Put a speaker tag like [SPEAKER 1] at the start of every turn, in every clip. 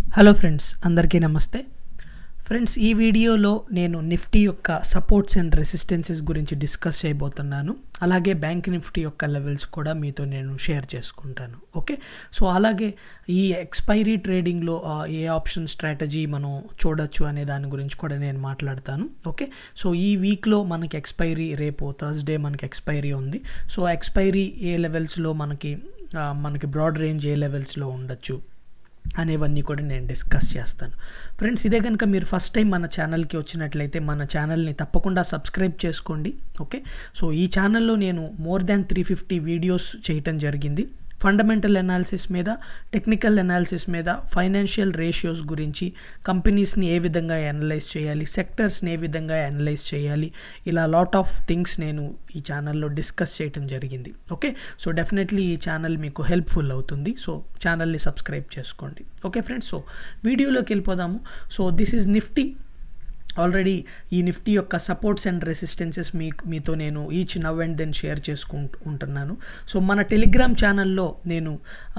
[SPEAKER 1] Hello friends, అందరికీ నమస్తే. Friends, ఈ వీడియోలో నేను నిఫ్టీ యొక్క సపోర్ట్స్ అండ్ రెసిస్టెన్సెస్ గురించి డిస్కస్ చేయబోతున్నాను. అలాగే బ్యాంక్ నిఫ్టీ యొక్క లెవెల్స్ కూడా మీతో నేను షేర్ చేసుకుంటాను. ఓకే, సో అలాగే ఈ ఎక్స్పైరీ ట్రేడింగ్లో ఏ ఆప్షన్ స్ట్రాటజీ మనం చూడొచ్చు అనే దాని గురించి కూడా నేను మాట్లాడతాను. ఓకే, సో ఈ వీక్లో మనకి ఎక్స్పైరీ రేపు థర్స్డే మనకి ఎక్స్పైరీ ఉంది. సో ఎక్స్పైరీ ఏ లెవెల్స్లో మనకి బ్రాడ్ రేంజ్ ఏ లెవెల్స్లో ఉండొచ్చు అనేవన్నీ కూడా నేను డిస్కస్ చేస్తాను. ఫ్రెండ్స్, ఇదే కనుక మీరు ఫస్ట్ టైం మన ఛానల్కి వచ్చినట్లయితే మన ఛానల్ని తప్పకుండా సబ్స్క్రైబ్ చేసుకోండి. ఓకే, సో ఈ ఛానల్లో నేను మోర్ దాన్ 350 వీడియోస్ చేయటం జరిగింది. ఫండమెంటల్ అనాలిసిస్ మీద, టెక్నికల్ అనాలిసిస్ మీద, ఫైనాన్షియల్ రేషియోస్ గురించి, కంపెనీస్ని ఏ విధంగా అనలైజ్ చేయాలి, సెక్టర్స్ని ఏ విధంగా అనలైజ్ చేయాలి, ఇలా లాట్ ఆఫ్ థింగ్స్ నేను ఈ ఛానల్లో డిస్కస్ చేయటం జరిగింది. ఓకే, సో డెఫినెట్లీ ఈ ఛానల్ మీకు హెల్ప్ఫుల్ అవుతుంది. సో ఛానల్ని సబ్స్క్రైబ్ చేసుకోండి. ఓకే ఫ్రెండ్స్, సో వీడియోలోకి వెళ్ళిపోదాము. So this is Nifty. Already ఈ నిఫ్టీ యొక్క సపోర్ట్స్ అండ్ రెసిస్టెన్సెస్ మీతో నేను each now and then share చేసుకుంటున్నాను. సో మన టెలిగ్రామ్ ఛానల్లో నేను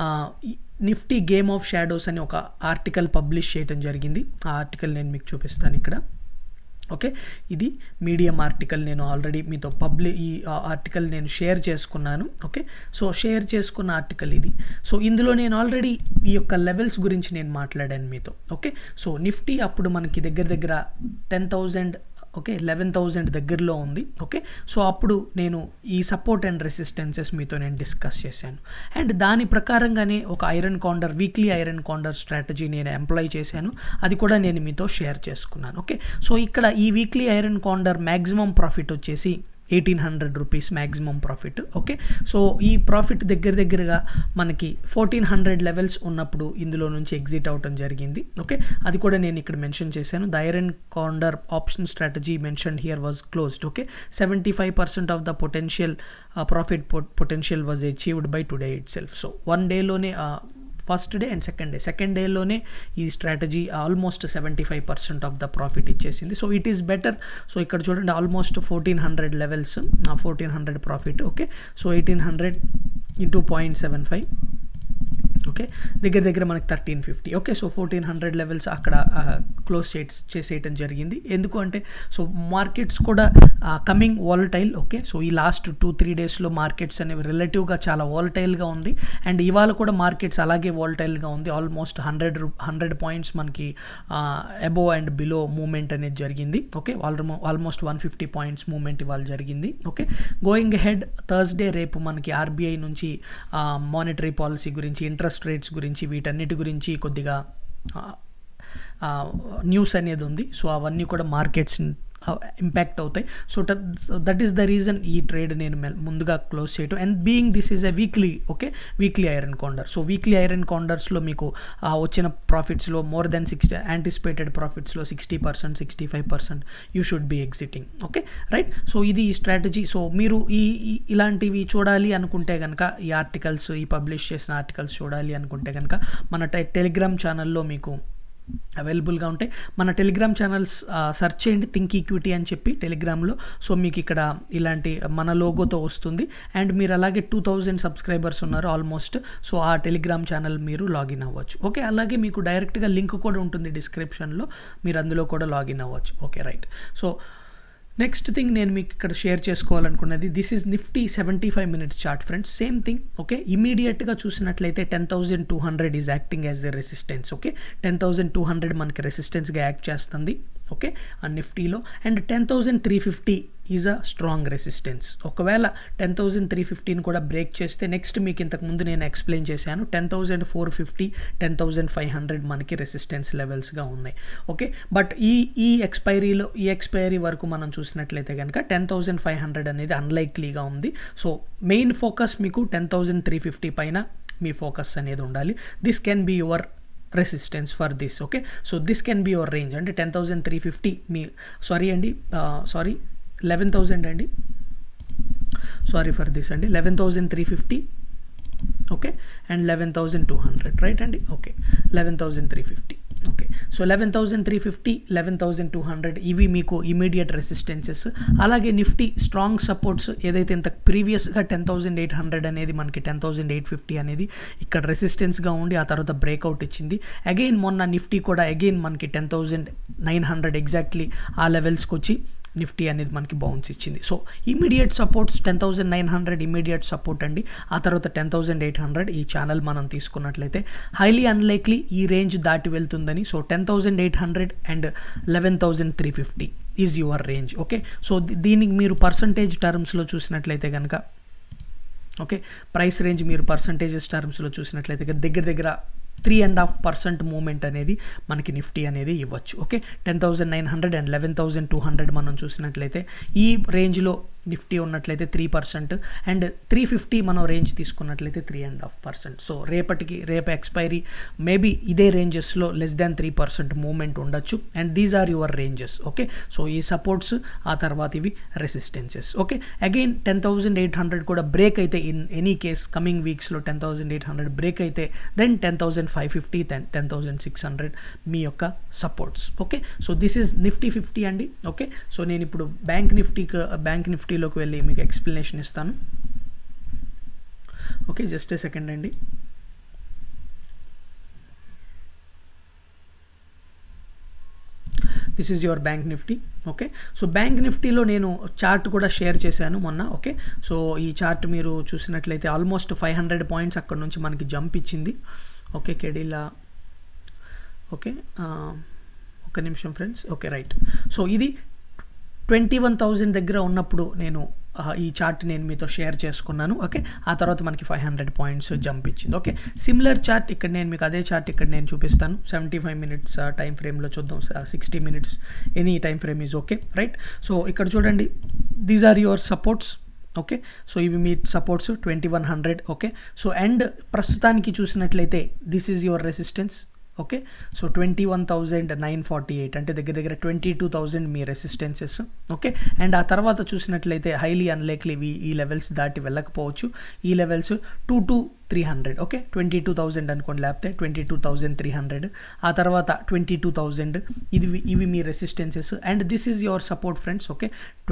[SPEAKER 1] నిఫ్టీ గేమ్ ఆఫ్ షాడోస్ అని ఒక ఆర్టికల్ పబ్లిష్ చేయడం జరిగింది. ఆ ఆర్టికల్ నేను మీకు చూపిస్తాను ఇక్కడ. ఓకే, ఇది మీడియం ఆర్టికల్. నేను ఆల్రెడీ మీతో ఈ ఆర్టికల్ నేను షేర్ చేసుకున్నాను. ఓకే, సో షేర్ చేసుకున్న ఆర్టికల్ ఇది. సో ఇందులో నేను ఆల్రెడీ ఈ యొక్క లెవెల్స్ గురించి నేను మాట్లాడాను మీతో. ఓకే, సో నిఫ్టీ అప్పుడు మనకి దగ్గర 10,000 ఓకే 11,000 దగ్గరలో ఉంది. ఓకే, సో అప్పుడు నేను ఈ సపోర్ట్ అండ్ రెసిస్టెన్సెస్ మీతో నేను డిస్కస్ చేశాను. అండ్ దాని ప్రకారంగానే ఒక వీక్లీ ఐరన్ కాండర్ స్ట్రాటజీ నేను ఎంప్లాయ్ చేశాను. అది కూడా నేను మీతో షేర్ చేసుకున్నాను. ఓకే, సో ఇక్కడ ఈ weekly iron condor maximum profit వచ్చేసి 1,800 rupees maximum profit. Okay, so ఈ ప్రాఫిట్ దగ్గరగా మనకి 1,400 లెవెల్స్ ఉన్నప్పుడు ఇందులో నుంచి ఎగ్జిట్ అవటం జరిగింది. ఓకే, అది కూడా నేను ఇక్కడ మెన్షన్ చేశాను. The iron condor option strategy mention here was closed. Okay, 75% of the profit potential was achieved by today itself. So 1 డేలోనే ఫస్ట్ డే అండ్ సెకండ్ డేలోనే ఈ strategy almost 75% of the profit ఇచ్చేసింది. So it is better. So ఇక్కడ చూడండి, almost 1,400 levels, 1,400 profit. Okay, so 1,800 into 0.75. Okay, దగ్గర మనకి 1,350. Okay, so 1,400 levels అక్కడ close చేసేయటం జరిగింది. ఎందుకు అంటే సో మార్కెట్స్ కూడా కమింగ్ వాలటైల్. ఓకే, సో ఈ లాస్ట్ 2-3 డేస్లో మార్కెట్స్ అనేవి రిలేటివ్గా చాలా వాలటైల్గా ఉంది. అండ్ ఇవాళ కూడా మార్కెట్స్ అలాగే వాలటైల్గా ఉంది. ఆల్మోస్ట్ 100 పాయింట్స్ మనకి అబోవ్ అండ్ బిలో మూవ్మెంట్ అనేది జరిగింది. ఓకే, ఆల్మోస్ట్ 150 పాయింట్స్ మూవ్మెంట్ ఇవాళ జరిగింది. ఓకే, గోయింగ్ హెడ్ థర్స్డే రేపు మనకి ఆర్బీఐ నుంచి మానిటరీ పాలసీ గురించి, ఇంట్రెస్ట్ రేట్స్ గురించి, వీటన్నిటి గురించి కొద్దిగా న్యూస్ అనేది ఉంది. సో అవన్నీ కూడా మార్కెట్స్ ఇంపాక్ట్ అవుతాయి. So that is the reason ఈ ట్రేడ్ నేను ముందుగా క్లోజ్ చేయటం. And being this is a weekly iron condor. So weekly iron కాండర్స్లో మీకు వచ్చిన ప్రాఫిట్స్లో మోర్ దెన్ 60 యాంటిసిపేటెడ్ ప్రాఫిట్స్లో 60%, 65% you should be exiting. Okay, right. So ఇది ఈ స్ట్రాటజీ. సో మీరు ఇలాంటివి చూడాలి అనుకుంటే కనుక, ఈ ఆర్టికల్స్, ఈ పబ్లిష్ చేసిన ఆర్టికల్స్ చూడాలి అనుకుంటే కనుక మన టెలిగ్రామ్ ఛానల్లో మీకు అవైలబుల్గా ఉంటాయి. మన టెలిగ్రామ్ ఛానల్స్ సెర్చ్ చేయండి, థింక్ ఈక్విటీ అని చెప్పి టెలిగ్రామ్లో. సో మీకు ఇక్కడ ఇలాంటి మన లోగోతో వస్తుంది. అండ్ మీరు అలాగే 2,000 సబ్స్క్రైబర్స్ ఉన్నారు ఆల్మోస్ట్. సో ఆ టెలిగ్రామ్ ఛానల్ మీరు లాగిన్ అవ్వచ్చు. ఓకే, అలాగే మీకు డైరెక్ట్గా లింక్ కూడా ఉంటుంది డిస్క్రిప్షన్లో, మీరు అందులో కూడా లాగిన్ అవ్వచ్చు. Okay, right. So next thing నేను మీకు ఇక్కడ షేర్ చేసుకోవాలనుకున్నది, this is Nifty 75 minutes chart friends. Same thing. Okay, ఇమీడియట్గా చూసినట్లయితే 10,200 is acting as the resistance. Okay, 10,200 మనకి రెసిస్టెన్స్గా యాక్ట్ చేస్తుంది. ఓకే, ఆ నిఫ్టీలో. And 10,350 is a strong resistance. ఒకవేళ 10,350 కూడా బ్రేక్ చేస్తే నెక్స్ట్ మీకు ఇంతకుముందు నేను ఎక్స్ప్లెయిన్ చేశాను 10,450, 10,500 మనకి రెసిస్టెన్స్ లెవెల్స్గా ఉన్నాయి. ఓకే, బట్ ఈ ఎక్స్పైరీ వరకు మనం చూసినట్లయితే కనుక 10,500 అనేది అన్లైక్లీగా ఉంది. సో మెయిన్ ఫోకస్ మీకు 10,350 పైన మీ ఫోకస్ అనేది ఉండాలి. This can be your resistance for this. Okay, so this can be your range. అంటే 10,350 సారీ 11,000 అండి, సారీ ఫర్ దిస్ అండి, 11,350. ఓకే, అండ్ 11,200 రైట్ అండి. ఓకే, 11,350. ఓకే. సో 11,350, 11,200 ఇవి మీకు ఇమీడియట్ రెసిస్టెన్సెస్. అలాగే నిఫ్టీ స్ట్రాంగ్ సపోర్ట్స్ ఏదైతే ఇంత ప్రీవియస్గా 10,800 అనేది మనకి 10,850 అనేది ఇక్కడ రెసిస్టెన్స్గా ఉండి ఆ తర్వాత బ్రేక్అవుట్ ఇచ్చింది. అగైన్ మొన్న నిఫ్టీ కూడా అగైన్ మనకి 10,900 ఎగ్జాక్ట్లీ ఆ లెవెల్స్కి వచ్చి నిఫ్టీ అనేది మనకి బౌన్స్ ఇచ్చింది. So immediate supports 10,900 immediate support అండి. ఆ తర్వాత 10,800 ఈ ఛానల్ మనం తీసుకున్నట్లయితే హైలీ అన్లైక్లీ ఈ రేంజ్ దాటి వెళ్తుందని. So 10,800 and 11,350 is your range. Okay. So దీనికి మీరు పర్సంటేజ్ టర్మ్స్లో చూసినట్లయితే కనుక ఓకే ప్రైస్ రేంజ్ మీరు పర్సంటేజెస్ టర్మ్స్లో చూసినట్లయితే దగ్గర దగ్గర 3.5% మూమెంట్ అనేది మనకి నిఫ్టీ అనేది ఇవ్వచ్చు. ఓకే. 10,900 అండ్ 11,200 మనం చూసినట్లయితే ఈ రేంజ్లో నిఫ్టీ ఉన్నట్లయితే 3% అండ్ 350 మనం రేంజ్ తీసుకున్నట్లయితే 3.5%. సో రేపు ఎక్స్పైరీ మేబీ ఇదే రేంజెస్లో లెస్ దాన్ 3% మూమెంట్ ఉండొచ్చు. And these are your ranges. Okay. So ఈ సపోర్ట్స్ ఆ తర్వాత ఇవి రెసిస్టెన్సెస్. ఓకే. అగైన్ 10,800 కూడా బ్రేక్ అయితే ఇన్ ఎనీ కేస్ కమింగ్ వీక్స్లో 10,800 బ్రేక్ అయితే దెన్ 10,550 10,600 మీ యొక్క supports. Okay. So this is Nifty 50 అండి. ఓకే. సో నేను ఇప్పుడు బ్యాంక్ నిఫ్టీలోకి వెళ్ళి మీకు ఎక్స్ప్లెనేషన్ ఇస్తాను. ఓకే. జస్ట్ ఏ సెకండ్ అండి. This is your bank Nifty. Okay. So bank నిఫ్టీలో నేను చార్ట్ కూడా షేర్ చేశాను మొన్న. ఓకే. సో ఈ చార్ట్ మీరు చూసినట్లయితే ఆల్మోస్ట్ 500 పాయింట్స్ అక్కడ నుంచి మనకి జంప్ ఇచ్చింది. ఓకే. కెడీలా ఓకే ఒక్క నిమిషం ఫ్రెండ్స్. Okay right. సో ఇది 21,000 దగ్గర ఉన్నప్పుడు నేను ఈ చార్ట్ నేను మీతో షేర్ చేసుకున్నాను. ఓకే. ఆ తర్వాత మనకి 500 పాయింట్స్ జంప్ ఇచ్చింది. ఓకే. సిమిలర్ చార్ట్ ఇక్కడ నేను మీకు అదే చార్ట్ ఇక్కడ నేను చూపిస్తాను. 75 మినిట్స్ టైం ఫ్రేమ్లో చూద్దాం. 60 minutes any time frame is okay right. So ఇక్కడ చూడండి these are your supports. Okay. So ఇవి మీ సపోర్ట్స్ 2100. ఓకే. సో అండ్ ప్రస్తుతానికి చూసినట్లయితే this is your resistance. Okay. So 21,948 అంటే దగ్గర దగ్గర 22,000 మీ రెసిస్టెన్సెస్. ఓకే. అండ్ ఆ తర్వాత చూసినట్లయితే హైలీ అన్లైక్లీ ఈ లెవెల్స్ దాటి వెళ్ళకపోవచ్చు. ఈ లెవెల్స్ 2,300. ఓకే. 22,000 అనుకోండి, లేకపోతే 22,300. ఆ తర్వాత 22,000 ఇవి మీ resistances. And this is your support friends. Okay.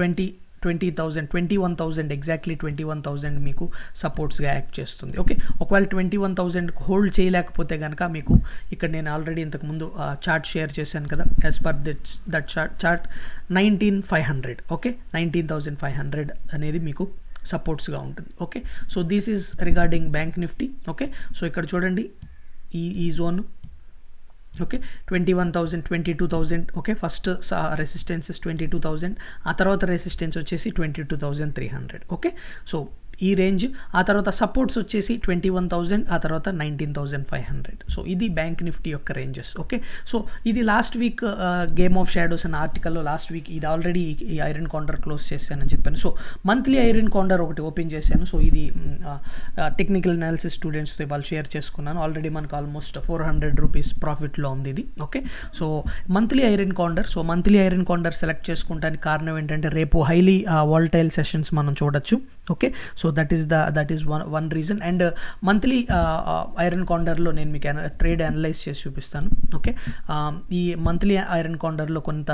[SPEAKER 1] 21,000 exactly 21,000 మీకు సపోర్ట్స్గా యాక్ట్ చేస్తుంది. ఓకే. ఒకవేళ 21,000 హోల్డ్ చేయలేకపోతే కనుక మీకు ఇక్కడ నేను ఆల్రెడీ ఇంతకుముందు చార్ట్ షేర్ చేశాను కదా, as per that chart 19,500. Okay. 19,500 అనేది మీకు సపోర్ట్స్గా ఉంటుంది. Okay. So this is regarding bank Nifty. Okay. So ఇక్కడ చూడండి ఈ zone. Okay. 21,000 22,000. Okay. First resistances 22,000. ఆ తర్వాత రెసిస్టెన్స్ వచ్చేసి 22,300. ఓకే. సో ఈ రేంజ్. ఆ తర్వాత సపోర్ట్స్ వచ్చేసి 21,000, ఆ తర్వాత 19,500. సో ఇది బ్యాంక్ నిఫ్టీ యొక్క రేంజెస్. ఓకే. సో ఇది last week game of shadows అనే ఆర్టికల్లో లాస్ట్ వీక్ ఇది ఆల్రెడీ ఈ ఐరన్ కౌంటర్ క్లోజ్ చేశానని చెప్పాను. సో మంత్లీ ఐరన్ కౌంటర్ ఒకటి ఓపెన్ చేశాను. సో ఇది టెక్నికల్ అనాలిసిస్ స్టూడెంట్స్తో ఇవాళ షేర్ చేసుకున్నాను. ఆల్రెడీ మనకు ఆల్మోస్ట్ 400 రూపీస్ ప్రాఫిట్లో ఉంది ఇది. Okay. So monthly iron counter. So monthly iron counter select చేసుకుంటానికి కారణం ఏంటంటే రేపు హైలీ వాలటైల్ సెషన్స్ మనం చూడొచ్చు. Okay. So that is one reason. And monthly iron కౌంటర్లో నేను మీకు ట్రేడ్ అనలైజ్ చేసి చూపిస్తాను. ఓకే. ఈ మంత్లీ ఐరన్ కౌంటర్లో కొంత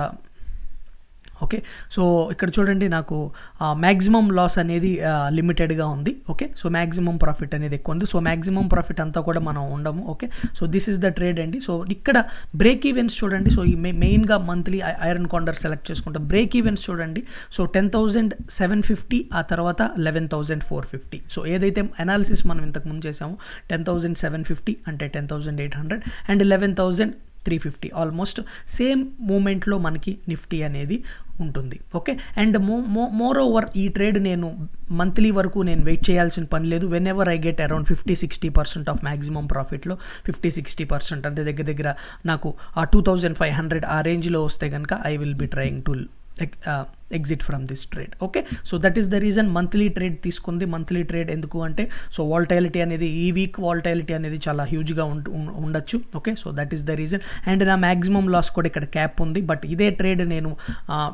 [SPEAKER 1] ఓకే. సో ఇక్కడ చూడండి నాకు మ్యాక్సిమం లాస్ అనేది లిమిటెడ్గా ఉంది. ఓకే. సో మ్యాక్సిమం ప్రాఫిట్ అనేది ఎక్కువ ఉంది. సో మ్యాక్సిమం ప్రాఫిట్ అంతా కూడా మనం ఉండము. Okay. So this is the trade అండి. సో ఇక్కడ బ్రేక్ ఈవెంట్స్ చూడండి. సో ఈ మెయిన్గా మంత్లీ ఐరన్ కౌంటర్ సెలెక్ట్ చేసుకుంటాం. బ్రేక్ ఈవెంట్స్ చూడండి. సో 10,750, ఆ తర్వాత 11,450. సో ఏదైతే అనాలిసిస్ మనం ఇంతకుముందు చేసామో 10,750 అంటే 10,800 అండ్ 11,350 ఆల్మోస్ట్ సేమ్ మూమెంట్లో మనకి నిఫ్టీ అనేది ఉంటుంది. ఓకే. అండ్ మోర్ ఓవర్ ఈ ట్రేడ్ నేను మంత్లీ వరకు నేను వెయిట్ చేయాల్సిన పని లేదు. Whenever I get around 50-60% of maximum ప్రాఫిట్లో 50-60% అంటే దగ్గర దగ్గర నాకు ఆ 2,500 ఆ రేంజ్లో వస్తే కనుక I will be trying to exit from this trade. Okay. So that is the reason monthly trade తీసుకుంది. మంత్లీ ట్రేడ్ ఎందుకు అంటే సో వాలటైలిటీ అనేది ఈ వీక్ వాలటైలిటీ అనేది చాలా హ్యూజ్గా ఉండొచ్చు. Okay. So that is the reason. And నా మ్యాక్సిమం లాస్ కూడా ఇక్కడ క్యాప్ ఉంది. బట్ ఇదే ట్రేడ్ నేను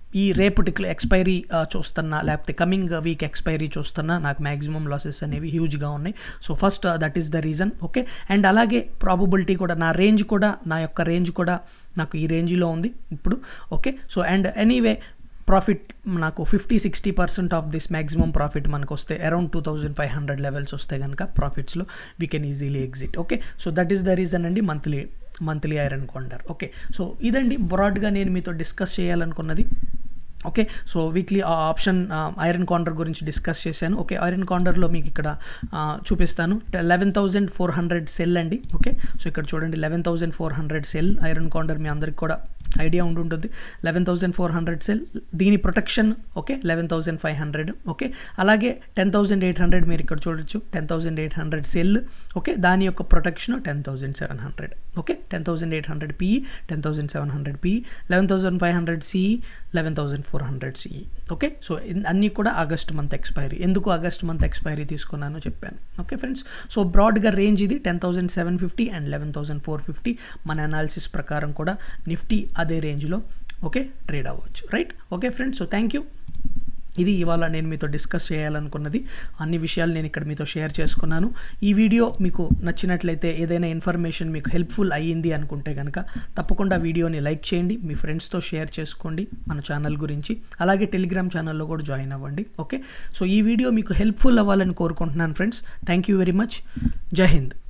[SPEAKER 1] ఈ రేపటి ఎక్స్పైరీ చూస్తున్నా, లేకపోతే కమింగ్ వీక్ ఎక్స్పైరీ చూస్తున్నా నాకు మ్యాక్సిమం లాసెస్ అనేవి హ్యూజ్గా ఉన్నాయి. So first that is the reason. Okay, and అలాగే ప్రాబబిలిటీ కూడా, నా యొక్క రేంజ్ కూడా నాకు ఈ రేంజ్లో ఉంది ఇప్పుడు. Okay, so and anyway profit నాకు 50-60% ఆఫ్ దిస్ మ్యాక్సిమం ప్రాఫిట్ మనకు వస్తే అరౌండ్ 2500 లెవెల్స్ వస్తే కనుక ప్రాఫిట్స్లో we can easily exit. Okay, so that is the reason అండి monthly iron condor. Okay, so ఇదండి బ్రాడ్గా నేను మీతో డిస్కస్ చేయాలనుకున్నది. Okay, so weekly option iron condor గురించి డిస్కస్ చేశాను. ఓకే, ఐరన్ కాండర్లో మీకు ఇక్కడ చూపిస్తాను. 11,400 సెల్ అండి. ఓకే, సో ఇక్కడ చూడండి 11,400 సెల్ ఐరన్ కాండర్, మీ అందరికి కూడా ఐడియా ఉంటుంది. 11,400 సెల్, దీని ప్రొటెక్షన్ ఓకే 11,500. ఓకే, అలాగే 10,800 మీరు ఇక్కడ చూడొచ్చు, 10,800 సెల్. ఓకే, దాని యొక్క protection 10,700. Okay, 10,800 PE, 10,700 PE, 11,500 CE, 11,400 CE. Okay, so అన్నీ కూడా ఆగస్ట్ మంత్ ఎక్స్పైరీ. ఎందుకు ఆగస్ట్ మంత్ ఎక్స్పైరీ తీసుకున్నానో చెప్పాను. ఓకే ఫ్రెండ్స్, సో బ్రాడ్గా రేంజ్ ఇది 10,750 అండ్ 11,450. మన అనాలిసిస్ ప్రకారం కూడా నిఫ్టీ అదే రేంజ్లో ఓకే ట్రేడ్ అవ్వచ్చు. Right, okay friends, so thank you. ఇది ఇవాళ నేను మీతో డిస్కస్ చేయాలనుకున్నది. అన్ని విషయాలు నేను ఇక్కడ మీతో షేర్ చేసుకున్నాను. ఈ వీడియో మీకు నచ్చినట్లయితే, ఏదైనా ఇన్ఫర్మేషన్ మీకు హెల్ప్ఫుల్ అయ్యింది అనుకుంటే కనుక తప్పకుండా వీడియోని లైక్ చేయండి, మీ ఫ్రెండ్స్తో షేర్ చేసుకోండి మన ఛానల్ గురించి. అలాగే టెలిగ్రామ్ ఛానల్లో కూడా జాయిన్ అవ్వండి. ఓకే, సో ఈ వీడియో మీకు హెల్ప్ఫుల్ అవ్వాలని కోరుకుంటున్నాను friends. Thank you very much. జై హింద్.